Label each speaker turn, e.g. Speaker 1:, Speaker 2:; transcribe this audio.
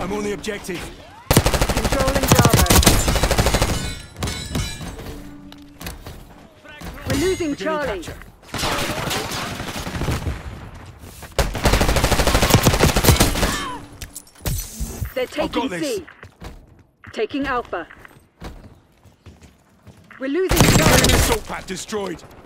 Speaker 1: I'm on the objective.
Speaker 2: Controlling Bravo. We're losing Charlie.
Speaker 1: Capture.
Speaker 2: They're taking
Speaker 1: this.
Speaker 2: C. Taking Alpha. We're losing Charlie.
Speaker 1: Enemy assault pad destroyed.